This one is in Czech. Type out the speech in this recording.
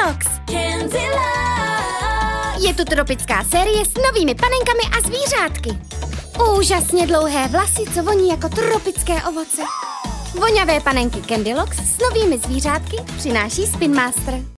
Candylocks. Je tu tropická série s novými panenkami a zvířátky. Úžasně dlouhé vlasy, co voní jako tropické ovoce. Voňavé panenky Candylocks s novými zvířátky přináší Spin Master.